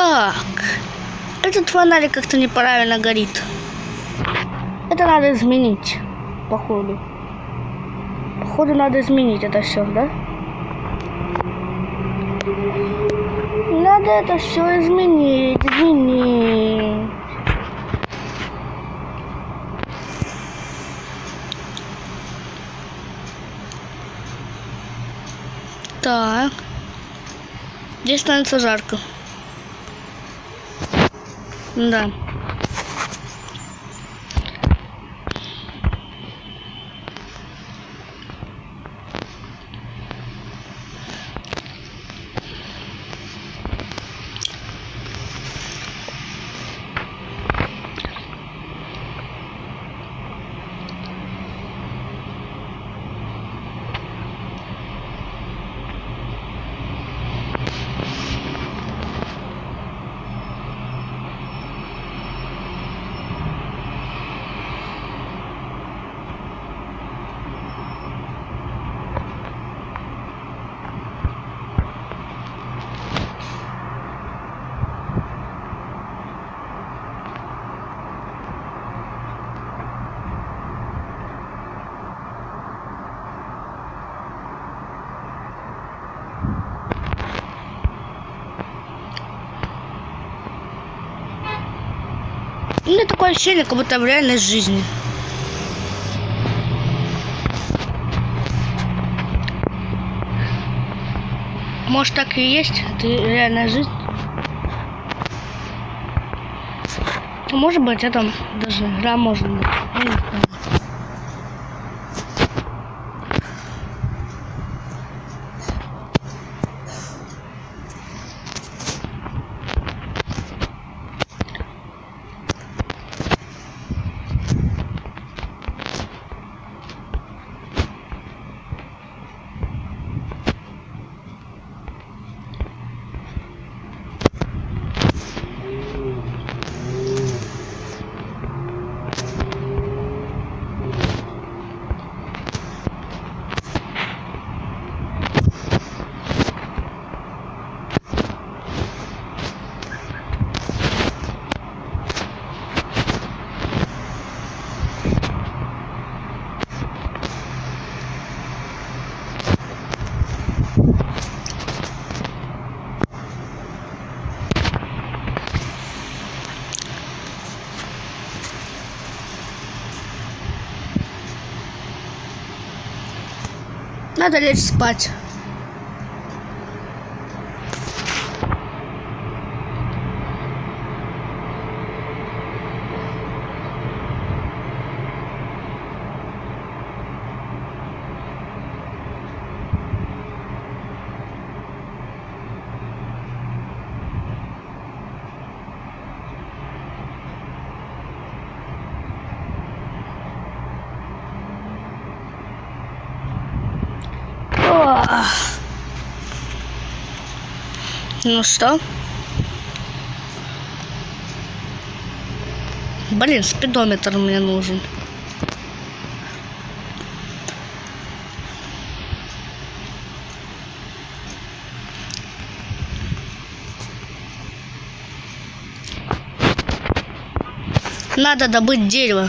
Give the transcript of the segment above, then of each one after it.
Так, этот фонарик как-то неправильно горит. Это надо изменить, походу. Походу надо изменить это все, да? Надо это все изменить. Так. Здесь становится жарко. Да. У меня такое ощущение, как будто в реальной жизни. Может, так и есть? Это реальная жизнь? Может быть, это даже игра может быть. Я не знаю. Надо лечь спать. Ну что? Блин, спидометр мне нужен. Надо добыть дерево.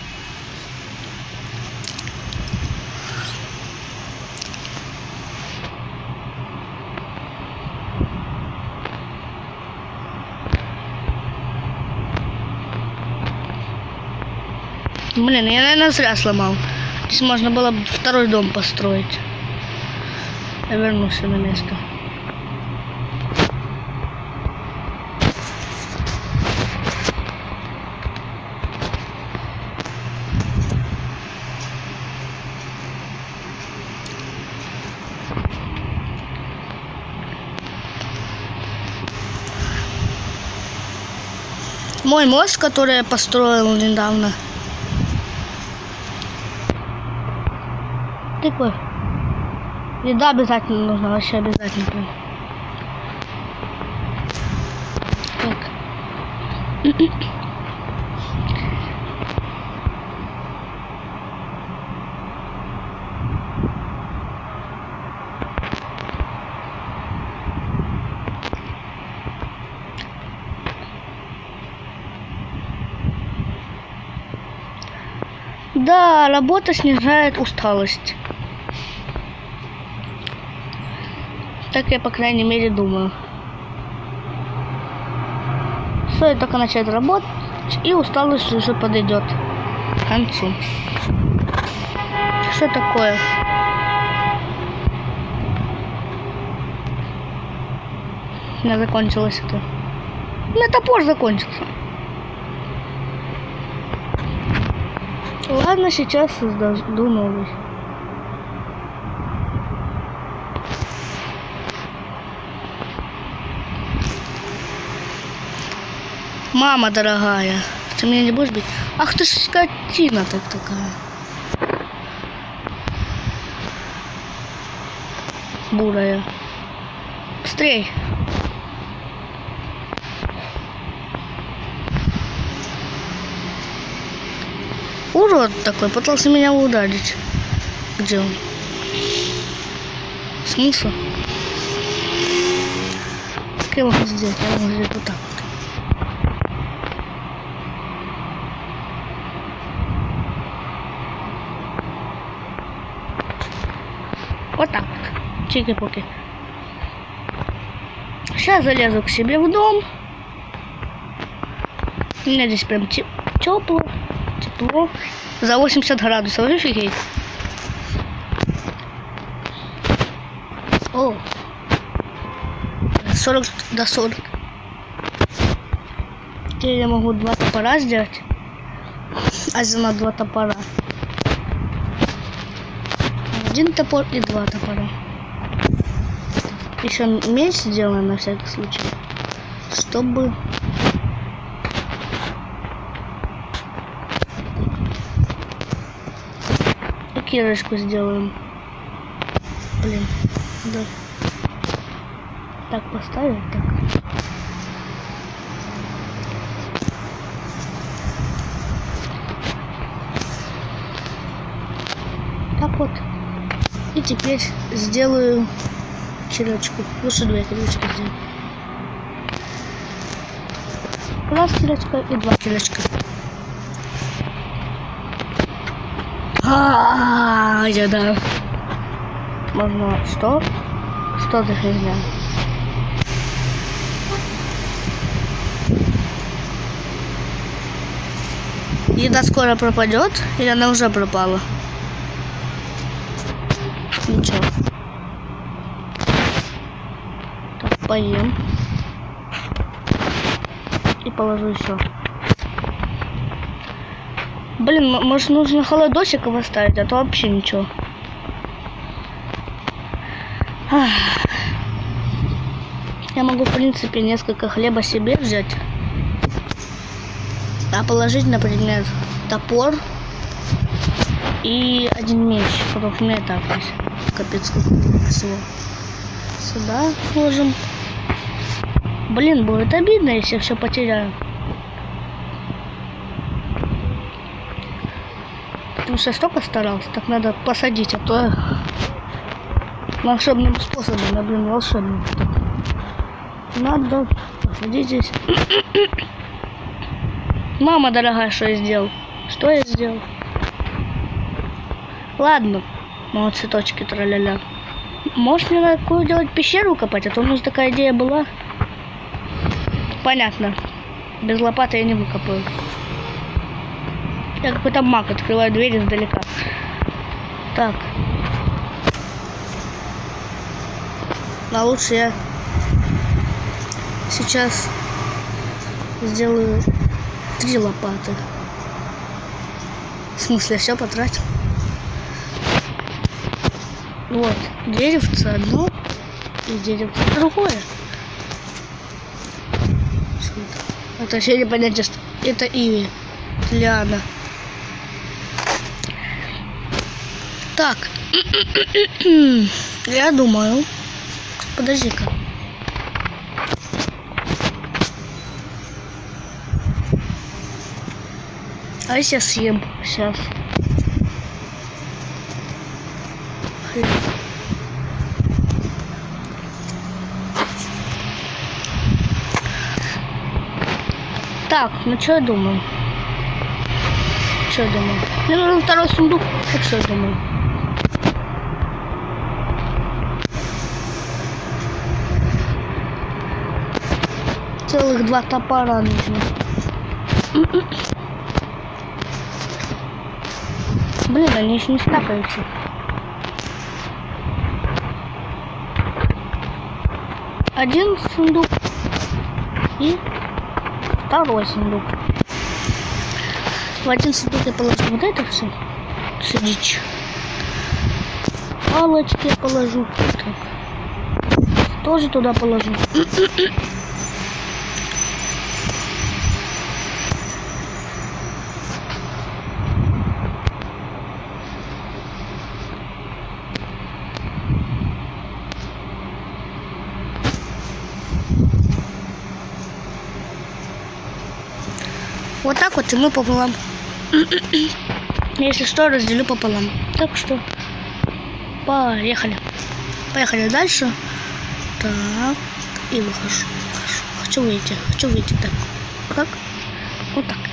Блин, я, наверное, зря сломал. Здесь можно было бы второй дом построить. Я вернулся на место. Мой мост, который я построил недавно. Такой. Еда обязательно нужна, вообще обязательно. Так. Да, работа снижает усталость. Так я, по крайней мере, думаю. Стоит только начать работать, и усталость уже подойдет к концу. Что такое? У меня закончилось это. У меня топор закончился. Ладно, сейчас создаю новый. Мама дорогая, ты меня не будешь бить? Ах ты ж скотина так такая. Бурая. Быстрей. Урод такой, пытался меня ударить. Где он? Смысл? Как я могу сделать? Я могу сделать вот так вот. Вот так вот. Чики-пуки. Сейчас залезу к себе в дом. У меня здесь прям тепло. Тепло. За 80 градусов. Офигеть. О. 40 до 40. Теперь я могу 2 топора сделать. А за 2 топора. 1 топор и 2 топора. Еще меч сделаем на всякий случай. Чтобы... И кирочку сделаем. Блин. Да. Так поставим. Так. Так вот. И теперь сделаю кирочку. Лучше 2 кирочки сделаю. Раз кирочка и 2 кирочка. Я да. Можно 100. 100 за фигня. Еда скоро пропадет, или она уже пропала? Ничего. Так, поем. И положу еще. Блин, может нужно холодосик оставить, а то вообще ничего. Я могу, в принципе, несколько хлеба себе взять. А положить, например, топор и 1 меч. Потому что у меня так есть. Капец, сколько всего. Сюда ложим. Блин, будет обидно, если я все потеряю. Потому что я столько старался, так надо посадить, а то волшебным способом, блин, волшебным. Надо посадить здесь. Мама дорогая, что я сделал? Что я сделал? Ладно, мама цветочки тра-ля-ля. Может мне надо какую делать пещеру копать, а то у нас такая идея была. Понятно. Без лопаты я не выкопаю. Я какой-то маг, открываю дверь издалека. Так. А лучше я сейчас сделаю 3 лопаты. В смысле, все потратил? Вот, деревце одно и деревце другое. Это вообще непонятно, что это иви. Лиана. Так. Я думаю. Подожди-ка. А я сейчас съем. Сейчас. Хлеб. Так, ну что я думаю? Что я думаю? Мне нужен второй сундук. Так что я думаю. Целых 2 топора нужно. Блин, они еще не стакаются. Один сундук и второй сундук. В один сундук я положу вот это все. Дичь. Палочки я положу. Так. Тоже туда положу. Вот так вот и мы пополам. Если что, разделю пополам. Так что поехали. Поехали дальше. Так. И выхожу. Хочу выйти. Так. Как? Вот так.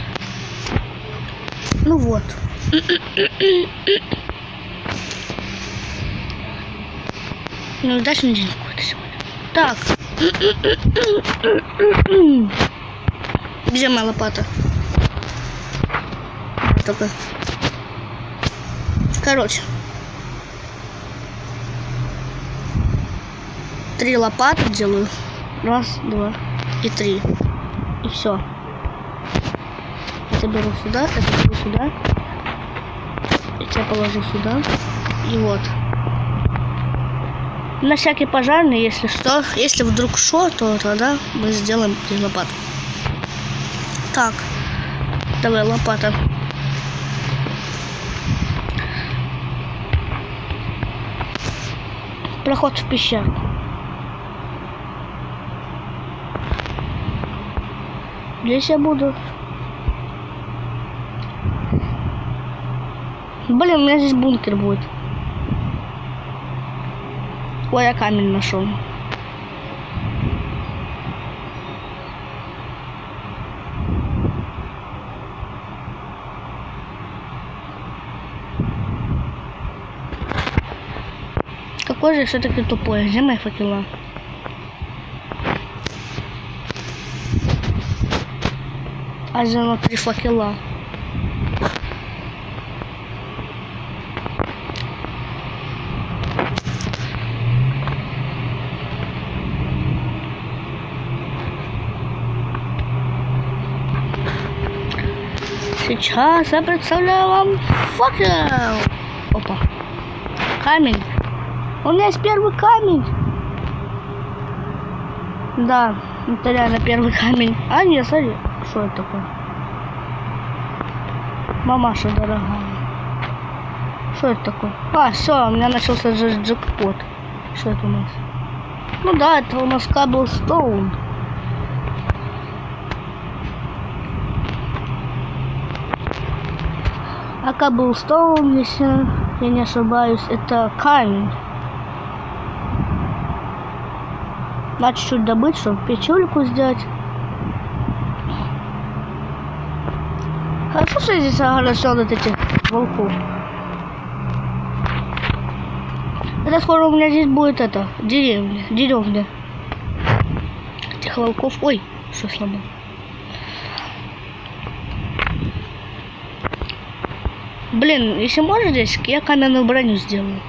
Ну вот. Ну, удачный день какой-то сегодня. Так. Где моя лопата? Только. Короче. 3 лопаты делаю. 1, 2 и 3. И все. Это беру сюда, это беру сюда. Это я положу сюда. И вот. На всякий пожарный, если что. Если вдруг что, то тогда мы сделаем 3 лопаты. Так. Давай, лопата. Проход в пещеру. Здесь я буду. Блин, у меня здесь бункер будет. Ой, я камень нашел. Какой же все-таки тупой. Где мои факела? А взяла 3 факела. Сейчас я представляю вам факел. Опа. Камень. У меня есть первый камень. Да, это реально первый камень. А, нет, смотри. Что это такое? Мамаша дорогая. Что это такое? А, все, у меня начался джекпот. Что это у нас? Ну да, это у нас Cobblestone. А Cobblestone, если я не ошибаюсь, это камень. Надо чуть-чуть добыть, чтобы печульку сделать. Хорошо, что я здесь огородил от этих волков. Это скоро у меня здесь будет это, деревня. Этих волков. Ой, что сломал. Блин, если можно здесь, я каменную броню сделаю.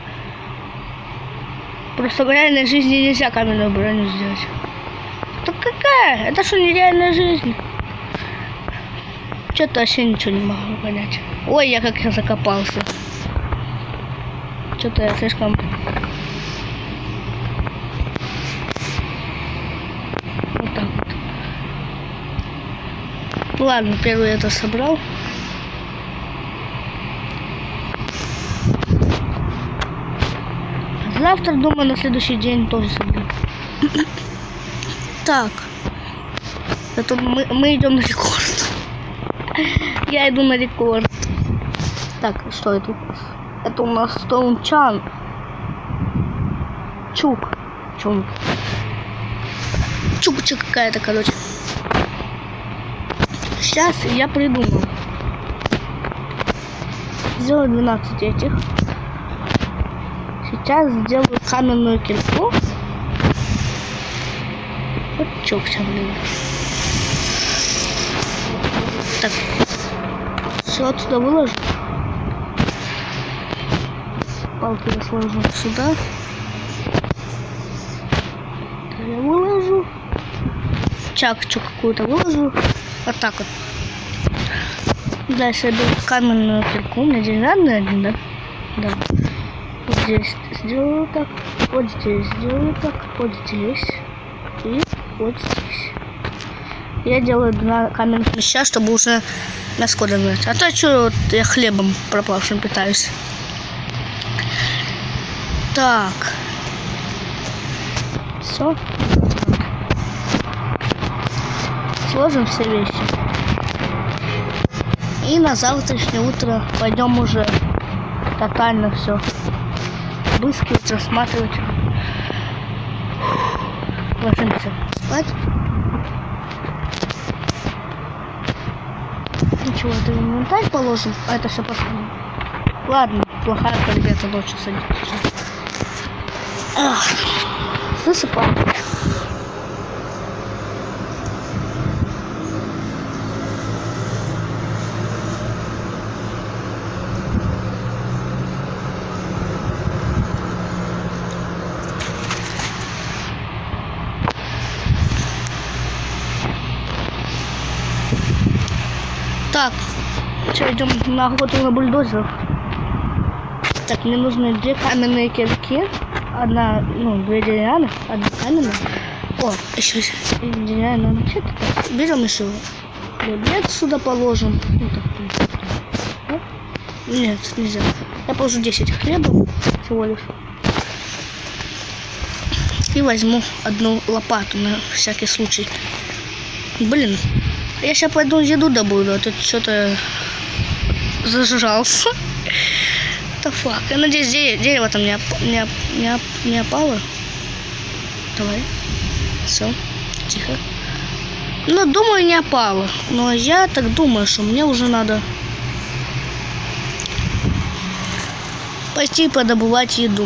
Просто в реальной жизни нельзя каменную броню сделать. Так какая? Это что, нереальная жизнь? Что-то вообще ничего не могу понять. Ой, я как я закопался. Что-то я слишком... Вот так вот. Ладно, первый это собрал. Завтра, думаю, на следующий день тоже соберу. Так. Это мы идем на рекорд. Я иду на рекорд. Так, что это у нас? Это у нас Стоунчан. Чукча какая-то, короче. Сейчас я придумал. сделаю 12 этих. Сейчас сделаю каменную кирку. Вот чё к блин. Так. Все отсюда выложу. Палки я сложу сюда. Я выложу. Чакчу какую-то выложу. Вот так вот. Дальше я беру каменную кирку. У меня деревянная один, да? Да. Вот здесь сделаю так. Вот здесь сделаю так. Вот здесь. И вот здесь. Я делаю 2 каменных мешка, чтобы уже мяско добавить. А то что вот я хлебом пропавшим питаюсь. Так. Все. Сложим все вещи. И на завтрашнее утро пойдем уже тотально все обыскивать, рассматривать. Ложимся спать. Ничего, это инвентарь положим, а это все посмотрим. Ладно, плохая ребята ночью садится. Засыпаем. Так, что, идем на охоту на бульдозеров. Так, мне нужны 2 каменные кирки. Одна, 2 деревянных, 1 каменная. О, еще деревянная мачете. Берем еще хлебец сюда положим. Нет, нельзя. Я положу 10 хлебов всего лишь. И возьму 1 лопату на всякий случай. Блин, я сейчас пойду еду добуду, а тут что-то зажрался. Да фак. Я надеюсь, дерево там не опало. Давай. Все. Тихо. Ну, думаю, не опало. Но я так думаю, что мне уже надо пойти подобывать еду.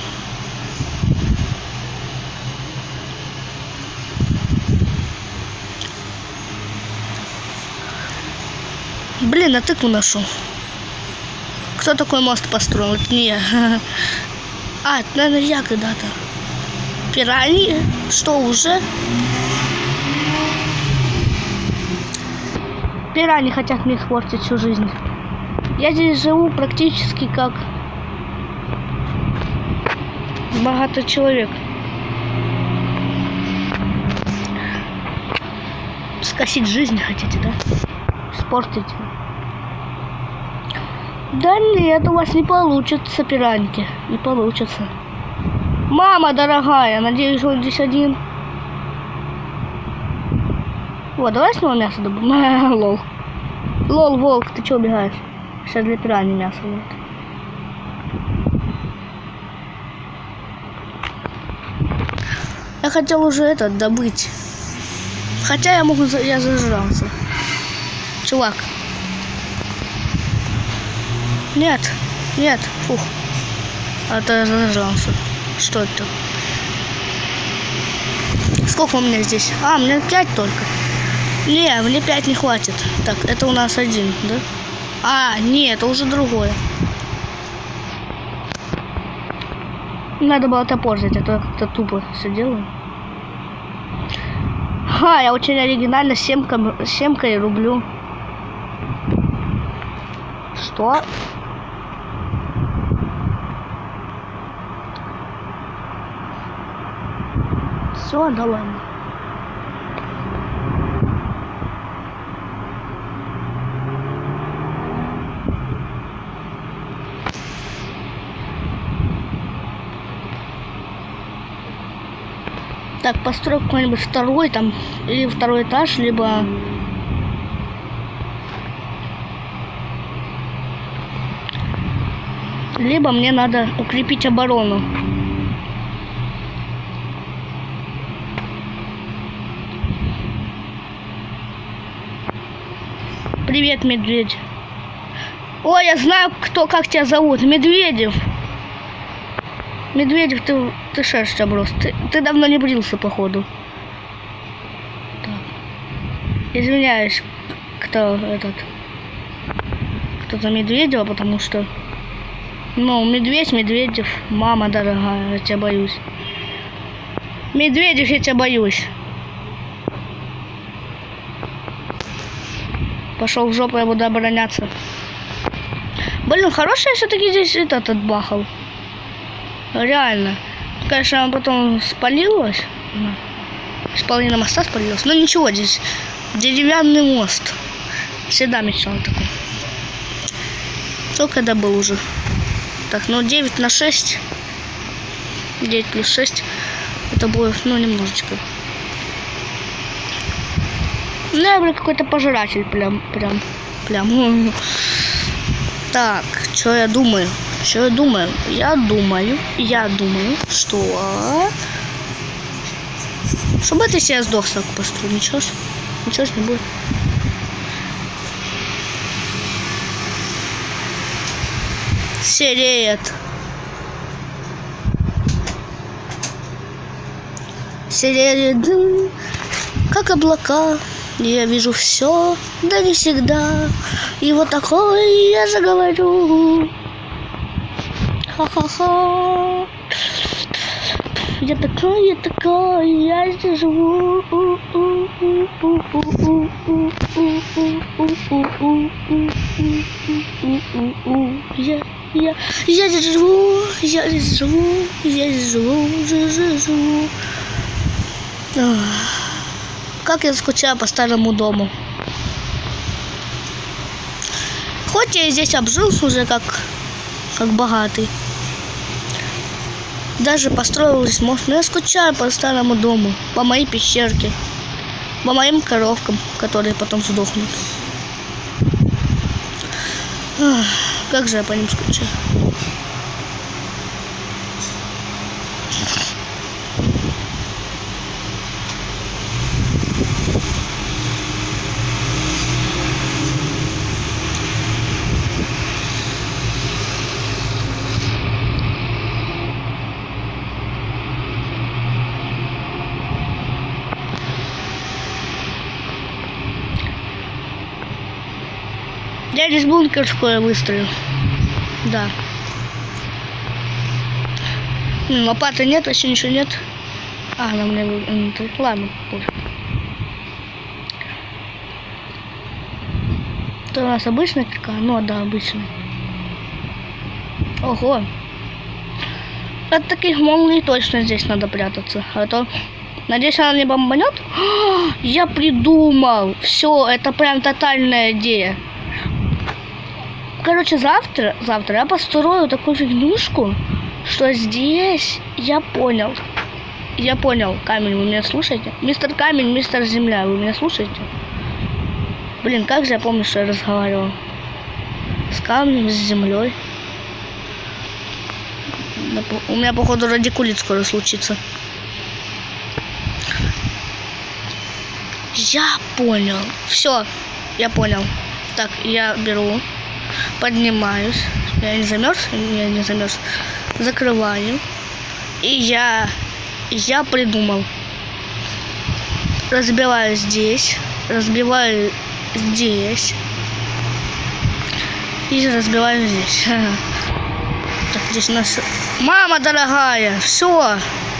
Блин, а тыкву нашел. Кто такой мост построил? Это не я. А, это, наверное, я когда-то. Пираньи? Что, уже? Пираньи хотят мне испортить всю жизнь. Я здесь живу практически как богатый человек. Скосить жизнь хотите, да? Испортить. Да нет, у вас не получится, пираньки. Не получится. Мама дорогая, надеюсь, он здесь один. Вот, давай снова мясо добавим. Лол. Лол, волк, ты че убегаешь? Сейчас для пираньи мясо будет. Я хотел уже это добыть. Хотя я зажрался. Чувак. Нет, нет, фух. А то я зажрался. Что это? Сколько у меня здесь? А, у меня 5 только. Не, мне 5 не хватит. Так, это у нас 1, да? А, нет, это уже другое. Надо было топор взять, а то я как-то тупо все делаю. Ха, я очень оригинально семкой рублю. Что? Все, да ладно. Так, построю какой-нибудь второй там, или второй этаж, либо мне надо укрепить оборону. Привет, медведь. Ой, я знаю, как тебя зовут. Медведев. Медведев, ты шерсть оброс. Ты давно не брился, походу. Так. Извиняюсь, кто-то Медведева, потому что... Ну, Медведев, мама дорогая, я тебя боюсь. Медведев, я тебя боюсь. Пошел в жопу, я буду обороняться. Блин, хороший все-таки здесь этот отбахал. Реально. Конечно, он потом спалилось. С половины моста спалилось. Но ничего, здесь деревянный мост. Всегда мечтал такой. Сколько добыл уже? Так, ну 9 на 6. 9 плюс 6. Это будет, ну, немножечко. Ну, я был какой-то пожиратель. Прям. Так, что я думаю? Я думаю, что... Чтобы ты себя сдох, так построю. Ничего ж не будет. Сереет, как облака. Я вижу все, да не всегда. И вот такой я заговорю. Ха-ха-ха. Я такой, я здесь живу. Я здесь живу. Как я скучаю по старому дому. Хоть я здесь обжился уже как богатый. Даже построил здесь мост. Но я скучаю по старому дому. По моей пещерке. По моим коровкам, которые потом сдохнут. Как же я по ним скучаю. Я здесь бункер скоро выстрою. Да. Лопаты нет, вообще ничего нет. Она мне... Ладно, пофиг. Это у нас обычная кирка? Ну да, обычная. Ого. От таких молний точно здесь надо прятаться. А то... Надеюсь, она не бомбанет? Я придумал. Все, это прям тотальная идея. Короче, завтра я построю такую фигнюшку, что здесь я понял. Камень, вы меня слушаете? Мистер Камень, мистер Земля, вы меня слушаете? Блин, как же я помню, что я разговаривал. С камнем, с землей. У меня, походу, радикулит скоро случится. Я понял. Все, я понял. Так, я беру. Поднимаюсь. Я не замерз. Закрываю. И я придумал. Разбиваю здесь. Разбиваю здесь. И разбиваю здесь. Так, здесь у нас... Мама дорогая! Все!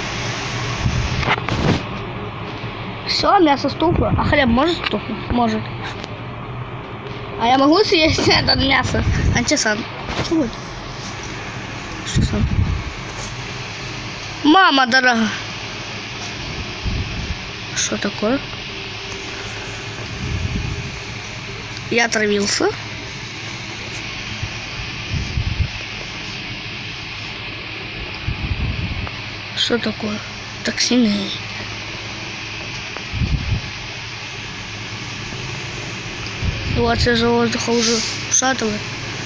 Все, мясо стухло. А хлеб может стухнуть? Может. А я могу съесть это мясо? Антисан. Что будет? Что сам? Мама дорогая. Что такое? Я отравился. Что такое? Токсины. Ситуация же воздуха уже ушатывает.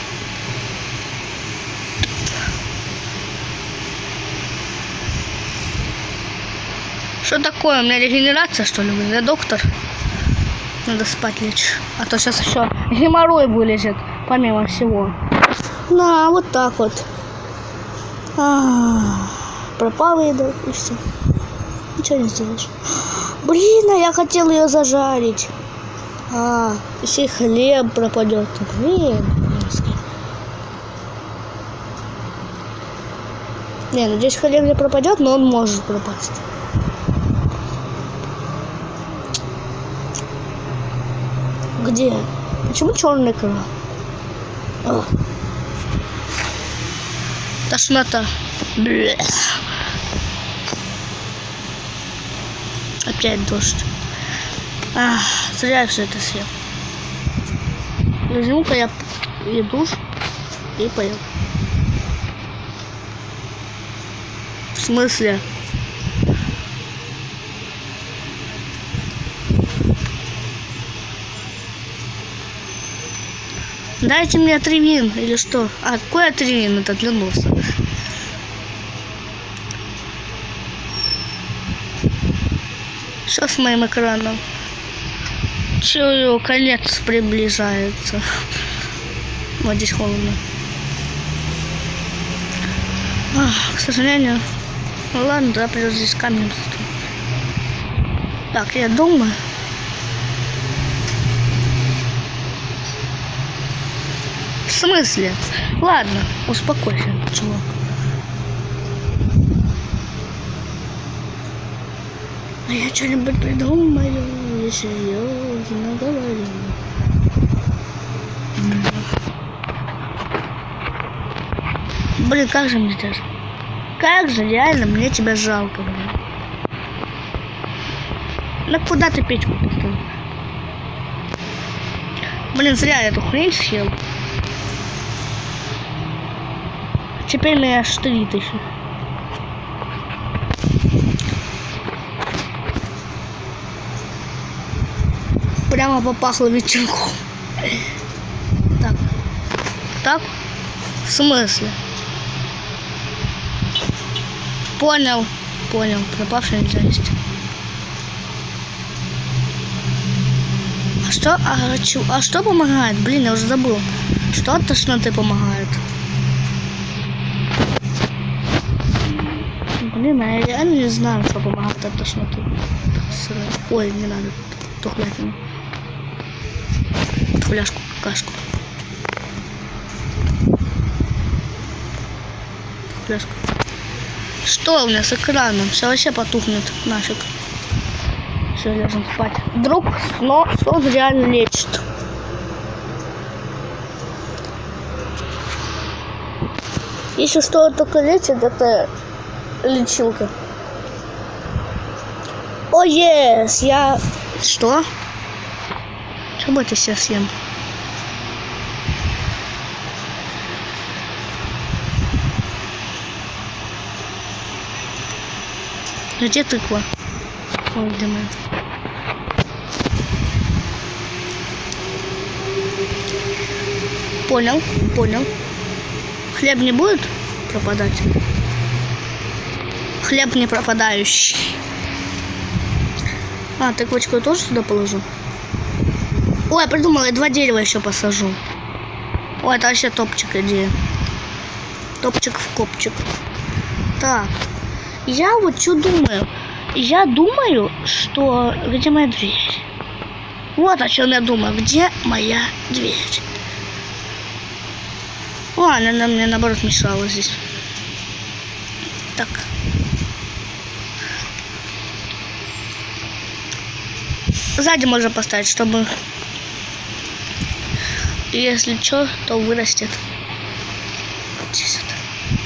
Что такое? У меня регенерация, что ли? Я доктор. Надо спать лечь. А то сейчас еще геморрой вылезет. помимо всего. На, вот так вот. Пропала еда и все. Ничего не сделаешь. Блин, а я хотел ее зажарить. Еще и хлеб пропадет. Блин. Не, надеюсь, хлеб не пропадет, но он может пропасть. Где? Почему черный экран? Тошнота. Блeh. Опять дождь. Зря все это съел. Возьму-ка я душ и поел. В смысле? Дайте мне Атривин или что? Какой Атривин? Это для носа. Что с моим экраном? Чую, конец приближается. Вот здесь холодно. К сожалению. Ну ладно, да, придется здесь камнем застроить. Так, я дома. В смысле? Ладно, успокойся, чувак. А я что-нибудь придумаю, я серьезно говорю. Блин, как же мне даже... Как же реально мне тебя жалко, блин. Ну куда ты печку поставил? Блин, зря я эту хрень съел. Теперь меня аж 3000. Прямо попахло ветерком. Так. Так? В смысле? Понял. Понял. Пропавшая нельзя есть. А что помогает? Блин, я уже забыл. Что от тошноты помогает? Блин, а я реально не знаю, что помогает от тошноты. Ой, не надо. Тухлятину. Фляжку, какашку. Фляжку. Что у меня с экраном? Все вообще потухнет нафиг. Все, ляжем спать. Вдруг сон реально лечит. Если что только лечит, это лечилка. О, yes! Я... Что? Что бы это сейчас съем? Где тыква? Ой, где моя? Понял, понял. Хлеб не будет пропадать? Хлеб не пропадающий. Тыквочку я тоже сюда положу? Ой, я придумала, я 2 дерева еще посажу. Ой, это вообще топчик идея. Топчик в копчик. Так. Я вот что думаю. Я думаю, что... Где моя дверь? Вот о чем я думаю. Где моя дверь? Она мне наоборот мешала здесь. Так. Сзади можно поставить, чтобы... Если что, то вырастет. Вот здесь вот.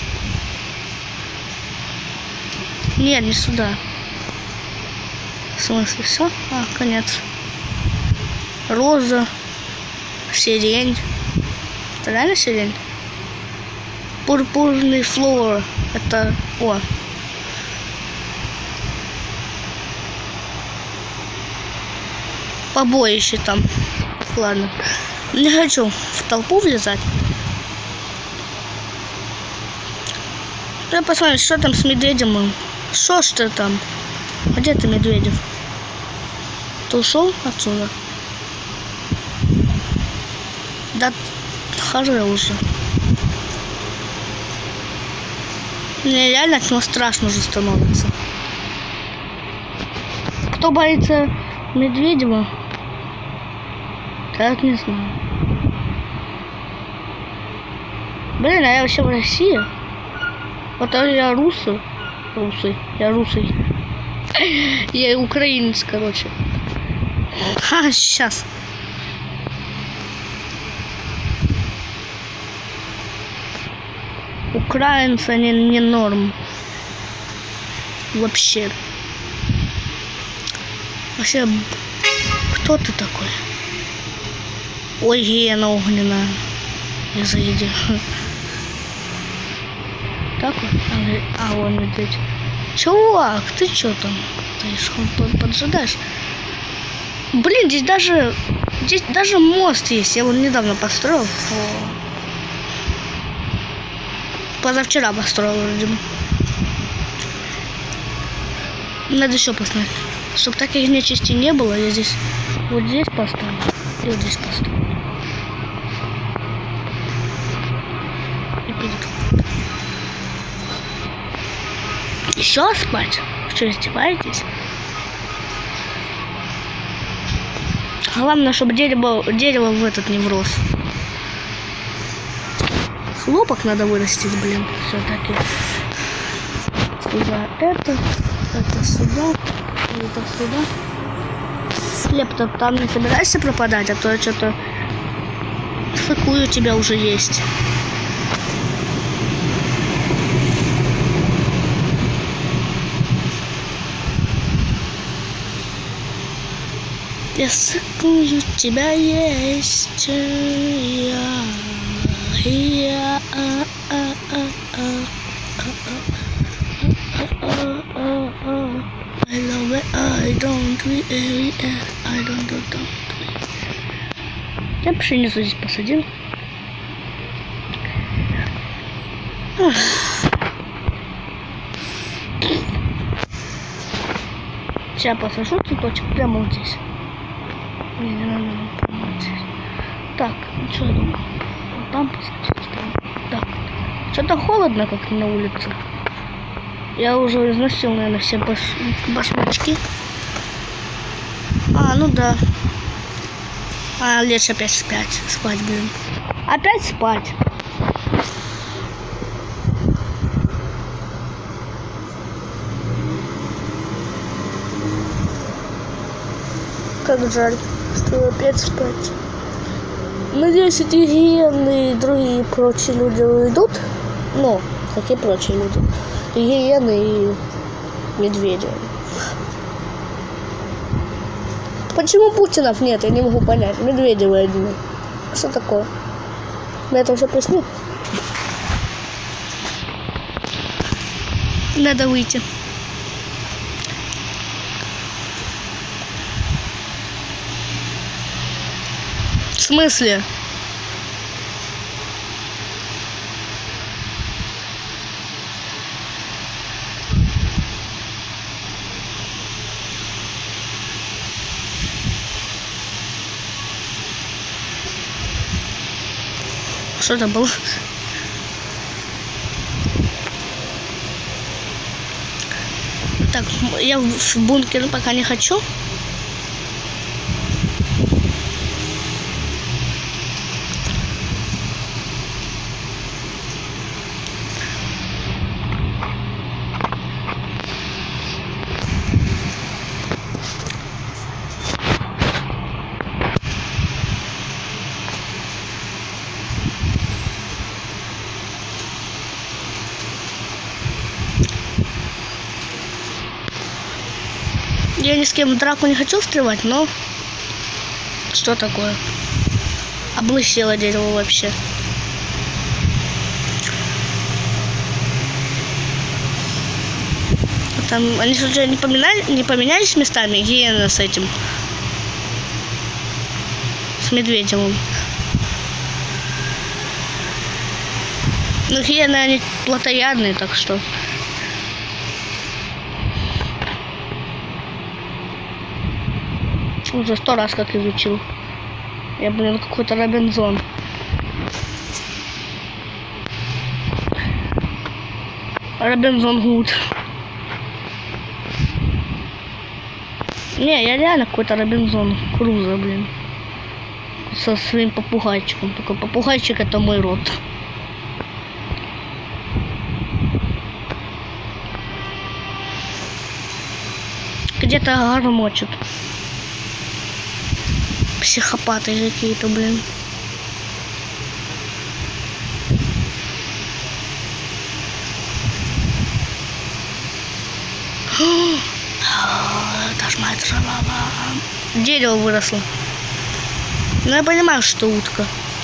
Нет, не сюда. В смысле, все? Конец. Роза. Сирень. Это реально сирень? Пурпурный флор. Это... Побоище там. Ладно. Не хочу в толпу влезать. Я посмотрю, что там с медведем. Что ж ты там? А где ты, Медведев? Ты ушел отсюда? Да харе уже. Мне реально от него страшно уже становится. Кто боится Медведева? Так не знаю. Блин, а я вообще в России? Вот я русый. Я русый. Я украинец, короче. Сейчас. Украинцы, они не норм. Вообще. Вообще, кто ты такой? Ой, гиена огненная. Не заеди. Так вот? А, вон медведь. Чувак, ты чё там? Ты поджидаешь? Блин, здесь даже мост есть. Я его недавно построил. Позавчера построил, видимо. Надо еще посмотреть. Чтобы таких нечисти не было, я здесь вот здесь поставлю и вот здесь поставлю. И будет. Еще спать? Что, издеваетесь? Главное, чтобы дерево в этот не врос. Хлопок надо вырастить, блин, все-таки. Сюда это сюда, это сюда. Хлеб-то там не собираешься пропадать, а то что-то фыкую у тебя уже есть. Я сыкую, у тебя есть I love it, I don't really, I don't. Я пшеницу здесь посадил. Сейчас посажу цветочек прямо вот здесь. Не надо прямо вот здесь. Так, ну что я думаю? Вот там посадить. Так. Что-то холодно как-то на улице. Я уже износил, наверное, все башмачки. А, ну да. А, лечь опять спать, блин. Опять спать. Как жаль, что опять спать. Надеюсь, эти гиены и другие прочие люди уйдут. Ну, какие прочие люди? Гиены и медведи. Почему Путинов нет? Я не могу понять. Медведевы одни. Что такое? На этом все поясню. Надо выйти. В смысле? Что это было? Так, я в бункер пока не хочу. Я ни с кем в драку не хочу встревать, но что такое? Облысело дерево вообще. Там они случайно не поменялись местами, гиена с этим, с Медведевым. Ну, гиены, они плотоядные, так что. Уже 100 раз как изучил. Я, блин, какой-то Робинзон. Робинзон Гуд. Не, я реально какой-то Робинзон Крузо, блин. Со своим попугайчиком. Только попугайчик это мой род. Где-то гормочет. Психопаты какие-то, блин. Это ж моя трава. Дерево выросло. Но я понимаю, что утка.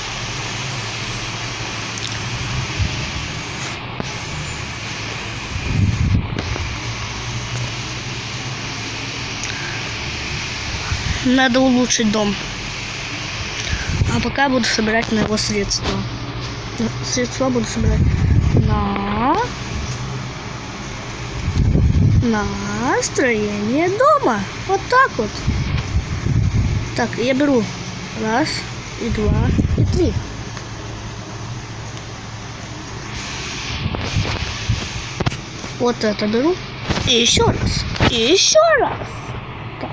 Надо улучшить дом. А пока я буду собирать на его средства. Средства буду собирать на строение дома. Вот так вот. Так, я беру 1, и 2, и 3. Вот это беру. И еще раз. И еще раз. Так.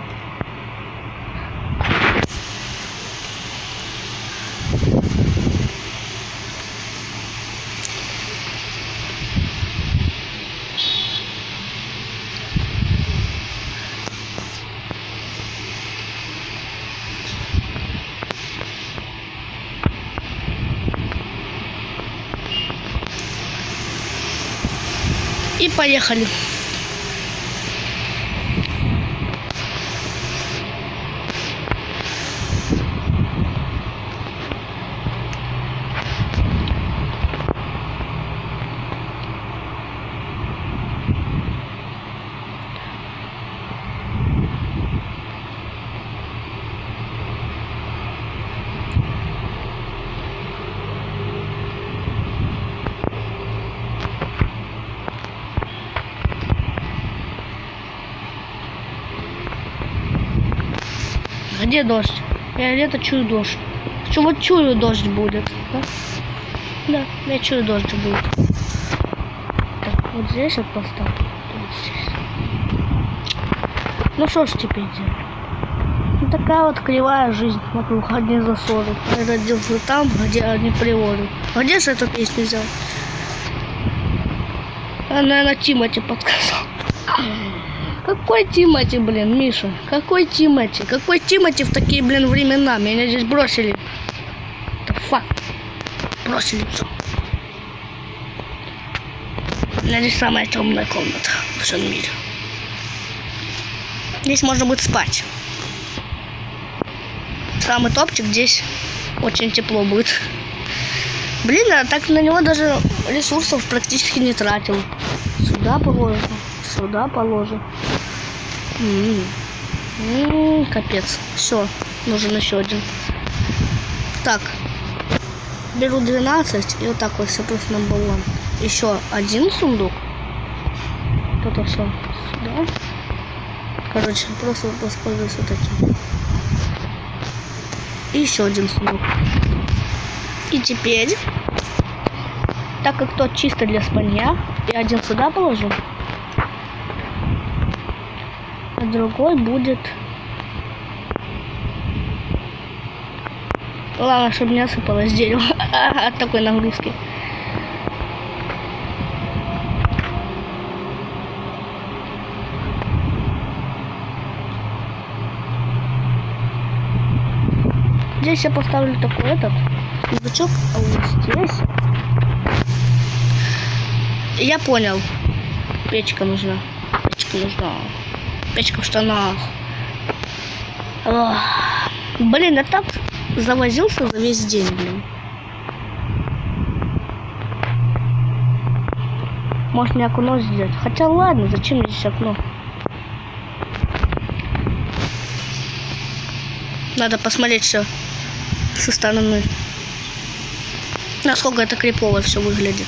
И поехали. Где дождь? Я где-то чую дождь. Вот чую, дождь будет. Да? Да, я чую, дождь будет. Так, вот здесь вот поставлю. Вот здесь. Ну что ж теперь делать? Ну, такая вот кривая жизнь вокруг одни засоры. Я родился там, где одни приводы. А где же эту песню взял? Наверное, Тимати подсказал. Какой Тимати, блин, Миша? Какой Тимати? Какой Тимати в такие, блин, времена? Меня здесь бросили. Это факт. Бросили все. У меня здесь самая темная комната в всем мире. Здесь можно будет спать. Самый топчик, здесь очень тепло будет. Блин, я так на него даже ресурсов практически не тратил. Сюда положу. Сюда положу. Капец. Все, нужен еще один. Так. Беру 12 и вот так вот все просто на баллон. Еще один сундук. Это все сюда. Короче, просто воспользуюсь вот таким. И еще один сундук. И теперь, так как тот чисто для спанья, я один сюда положу. А другой будет... Ладно, чтобы не осыпалось дерево от такой нагрузки. Здесь я поставлю такой этот сундучок, а вот здесь... Я понял. Печка нужна. Печка нужна. Печка в штанах. Ох. Блин, я так завозился за весь день, блин. Может мне окно сделать? Хотя ладно, зачем мне здесь окно? Надо посмотреть все со стороны. Насколько это крипово все выглядит.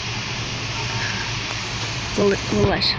Вылазь.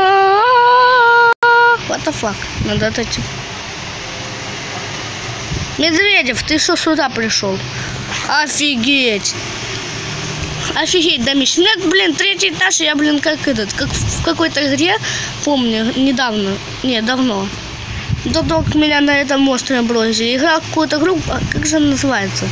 What the fuck? Надо это... Медведев, ты что сюда пришел? Офигеть! Офигеть, домище. Нет, блин, 3-й этаж, я, блин, как в какой-то игре, помню, недавно, не, давно. До того, как меня на этом острове бросили. Играл какую-то игру, как же она называется?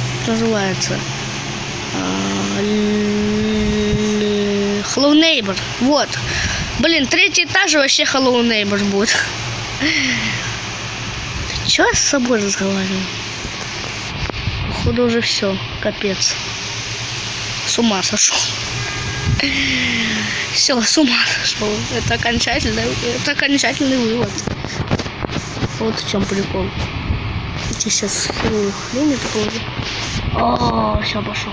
Hello Neighbor, вот. Блин, 3-й этаж вообще Hello Neighbor будет. Че я с собой разговариваю? Походу уже все, капец. С ума сошел. Все, с ума сошел. Это окончательный вывод. Вот в чем прикол. Я сейчас хрень тоже. О, все, пошел.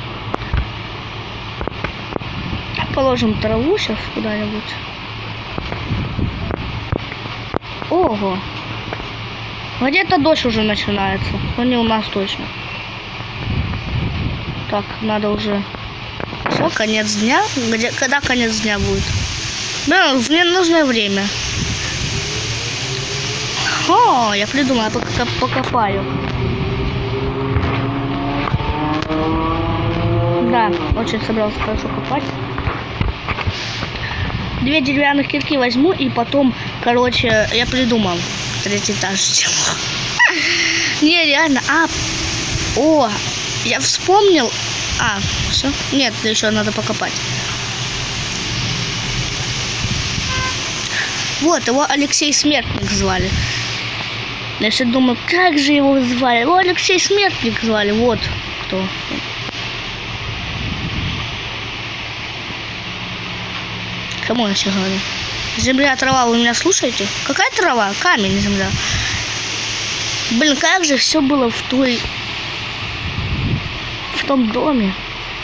Положим траву сейчас куда-нибудь. Ого. Где-то дождь уже начинается. Но не у нас точно. Так, надо уже... Все, конец дня. Когда конец дня будет? Блин, мне нужно время. О, я придумала, я покопаю. Да, очень собрался хорошо копать. 2 деревянных кирки возьму и потом, короче, я придумал 3-й этаж. Не, реально. О, я вспомнил. Все? Нет, еще надо покопать. Вот, его Алексей Смертник звали. Я все думаю, как же его звали? Его Алексей Смертник звали. Вот кто. Кому я сейчас говорю? Земля, трава, вы меня слушаете? Какая трава? Камень, земля. Блин, как же все было в том доме.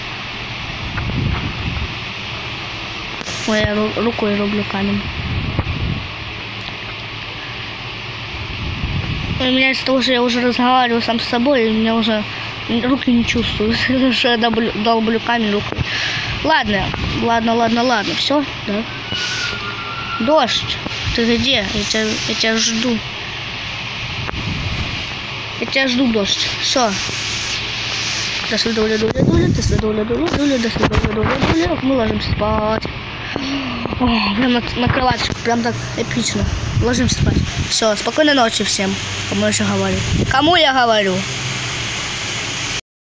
Ой, я рукой рублю камень. У меня из-за того, что я уже разговариваю сам с собой, и у меня уже руки не чувствую, что я долблю камень рукой. Ладно, все, да. Дождь, ты где? Я тебя жду. Я тебя жду, дождь. Все. До свидания, дуля. Мы ложимся спать. О, прям на кроваточку, прям так эпично. Ложимся спать. Все, спокойной ночи всем. Кому я еще говорю? Кому я говорю?